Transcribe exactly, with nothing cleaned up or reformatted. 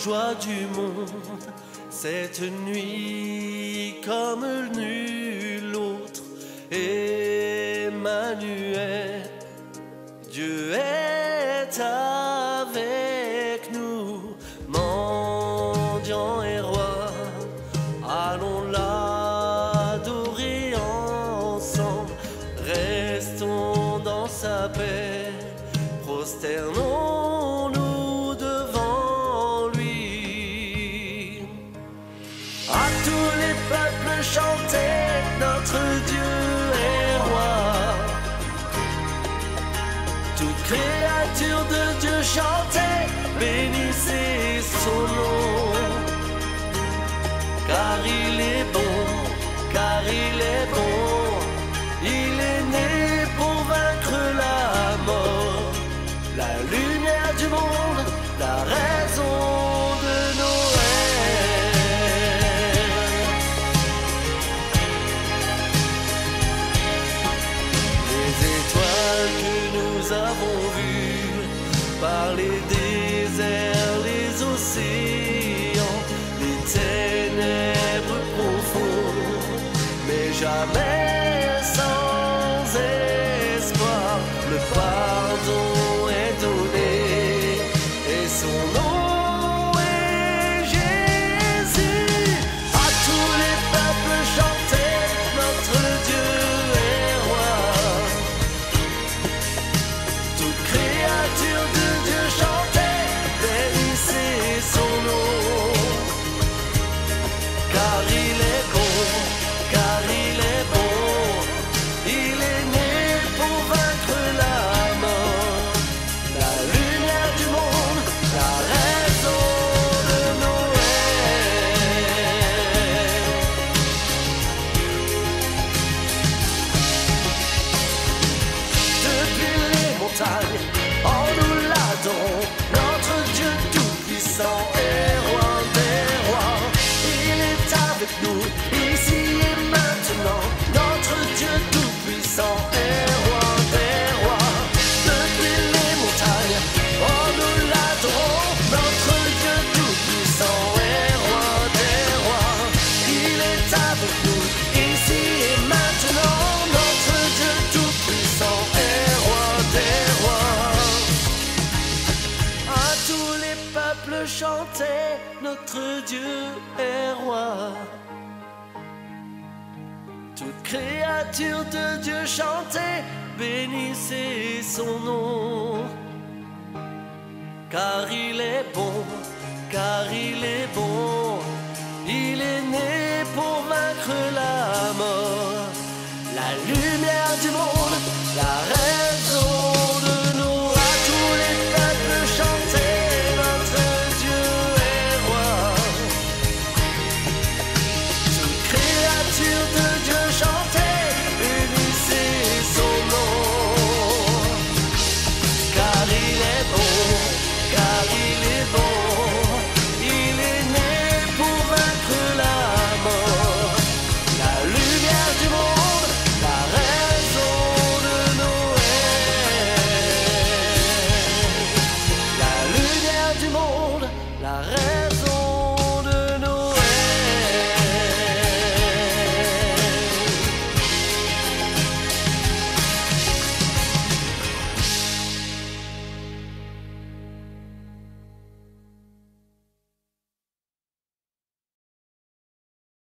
joie du monde. Cette nuit comme nulle autre, Emmanuel, Dieu est avec nous, mendiant et roi, allons l'adorer ensemble, restons dans sa paix, prosternons-nous devant lui. À tous les peuples chantez, notre Dieu est roi. Toute créature de Dieu chantez, bénissez son nom. Car il est bon, car il est bon, il est né pour vaincre la mort, la lumière du monde, la raison de Noël. Les étoiles que nous avons vues par les déserts, les océans, les ténèbres profondes, mais jamais sans espoir, le pardon est donné et son nom est Jésus. À tous les peuples chantez, notre Dieu est roi. Toute créature de Dieu chantez, bénissez son nom. Car il est bon, car il est bon, il est né pour vaincre la mort, la lumière du monde, la raison de Noël. Depuis les montagnes, en nous l'adorons, notre Dieu tout-puissant est roi des rois. Il est avec nous, ici et maintenant, notre Dieu tout-puissant est roi des rois. Depuis les montagnes, en nous l'adorons, notre Dieu tout-puissant est roi des rois. Il est avec nous, ici et maintenant, notre Dieu tout-puissant est roi des rois. À tous les peuples chantez, notre Dieu est roi. Toute créature de Dieu chantez, bénissez son nom. Car il est bon, car il est bon, il est né pour vaincre la mort, la lumière du monde, la raison